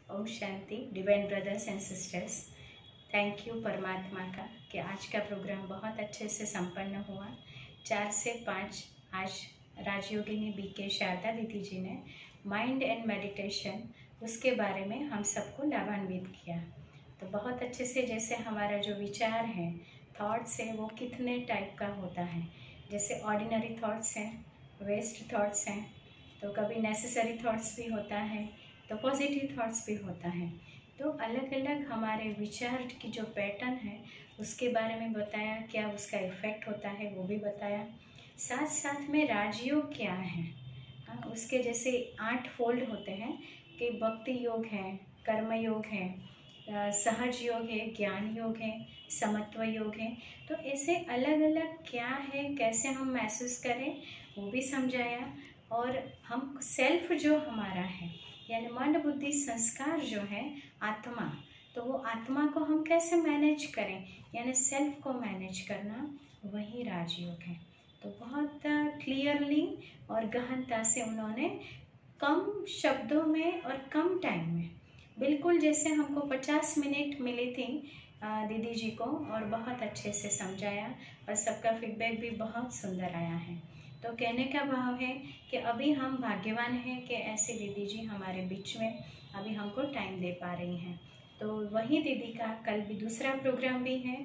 ओम शांति। Divine brothers and sisters, thank you परमात्मा का कि आज का प्रोग्राम बहुत अच्छे से संपन्न हुआ। 4 से 5 आज राजयोगिनी BK शारदा दीदी जी ने माइंड एंड मेडिटेशन उसके बारे में हम सबको लाभान्वित किया। तो बहुत अच्छे से जैसे हमारा जो विचार है, थॉट्स है, वो कितने टाइप का होता है। जैसे ऑर्डिनरी थॉट्स हैं, वेस्ट थॉट्स हैं, तो कभी नेसेसरी थॉट्स भी होता है, तो पॉजिटिव थॉट्स भी होता है। तो अलग अलग हमारे विचार की जो पैटर्न है उसके बारे में बताया, क्या उसका इफ़ेक्ट होता है वो भी बताया। साथ साथ में राजयोग क्या है, उसके जैसे 8 फोल्ड होते हैं कि भक्ति योग है, कर्म योग है, सहज योग है, ज्ञान योग है, समत्व योग है। तो ऐसे अलग अलग क्या है, कैसे हम महसूस करें वो भी समझाया। और हम सेल्फ जो हमारा है यानी मन बुद्धि संस्कार जो है आत्मा, तो वो आत्मा को हम कैसे मैनेज करें यानी सेल्फ को मैनेज करना, वही राजयोग है। तो बहुत क्लियरली और गहनता से उन्होंने कम शब्दों में और कम टाइम में, बिल्कुल जैसे हमको 50 मिनट मिली थी दीदी जी को, और बहुत अच्छे से समझाया और सबका फीडबैक भी बहुत सुंदर आया है। तो कहने का भाव है कि अभी हम भाग्यवान हैं कि ऐसे दीदी जी हमारे बीच में अभी हमको टाइम दे पा रही हैं। तो वही दीदी का कल भी दूसरा प्रोग्राम भी है।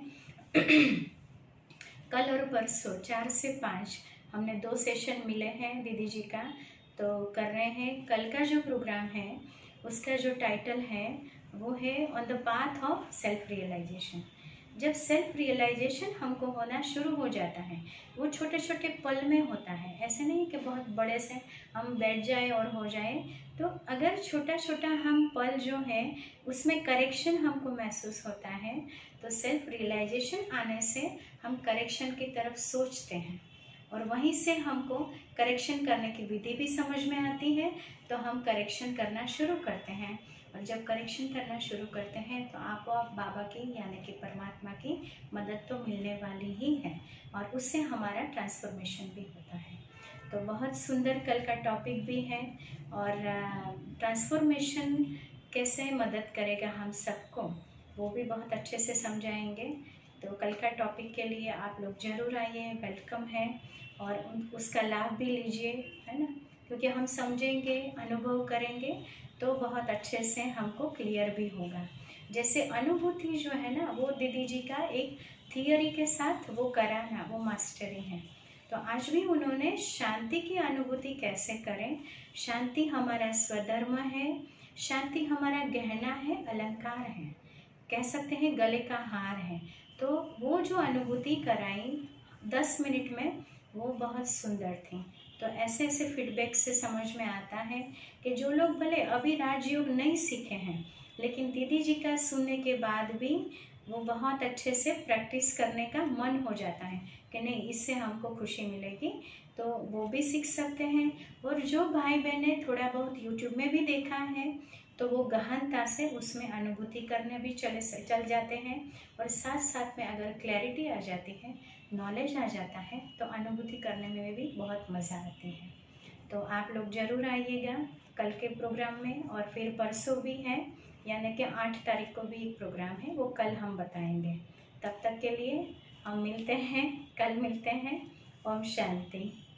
कल और परसों 4 से 5 हमने 2 सेशन मिले हैं दीदी जी का, तो कर रहे हैं। कल का जो प्रोग्राम है उसका जो टाइटल है वो है on the path of self realization. जब सेल्फ रियलाइजेशन हमको होना शुरू हो जाता है, वो छोटे छोटे पल में होता है, ऐसे नहीं कि बहुत बड़े से हम बैठ जाए और हो जाए। तो अगर छोटा छोटा हम पल जो है उसमें करेक्शन हमको महसूस होता है, तो सेल्फ रियलाइजेशन आने से हम करेक्शन की तरफ सोचते हैं और वहीं से हमको करेक्शन करने की विधि भी समझ में आती है, तो हम करेक्शन करना शुरू करते हैं। और जब करेक्शन करना शुरू करते हैं तो आपको आप बाबा की यानी कि परमात्मा की मदद तो मिलने वाली ही है, और उससे हमारा ट्रांसफॉर्मेशन भी होता है। तो बहुत सुंदर कल का टॉपिक भी है, और ट्रांसफॉर्मेशन कैसे मदद करेगा हम सबको वो भी बहुत अच्छे से समझाएंगे। तो कल का टॉपिक के लिए आप लोग ज़रूर आइए, वेलकम है, और उसका लाभ भी लीजिए, है ना, क्योंकि हम समझेंगे, अनुभव करेंगे तो बहुत अच्छे से हमको क्लियर भी होगा। जैसे अनुभूति जो है ना, वो दीदी जी का एक थियोरी के साथ वो कराना, वो मास्टरी है। तो आज भी उन्होंने शांति की अनुभूति कैसे करें, शांति हमारा स्वधर्म है, शांति हमारा गहना है, अलंकार है, कह सकते हैं गले का हार है। तो वो जो अनुभूति कराई 10 मिनट में, वो बहुत सुंदर थी। तो ऐसे ऐसे फीडबैक से समझ में आता है कि जो लोग भले अभी राजयोग नहीं सीखे हैं, लेकिन दीदी जी का सुनने के बाद भी वो बहुत अच्छे से प्रैक्टिस करने का मन हो जाता है कि नहीं, इससे हमको खुशी मिलेगी, तो वो भी सीख सकते हैं। और जो भाई बहने थोड़ा बहुत यूट्यूब में भी देखा है, तो वो गहनता से उसमें अनुभूति करने भी चल जाते हैं। और साथ साथ में अगर क्लैरिटी आ जाती है, नॉलेज आ जाता है, तो अनुभूति करने में भी बहुत मज़ा आती है। तो आप लोग ज़रूर आइएगा कल के प्रोग्राम में, और फिर परसों भी है यानी कि 8 तारीख को भी एक प्रोग्राम है, वो कल हम बताएंगे। तब तक के लिए हम मिलते हैं, कल मिलते हैं। ओम शांति।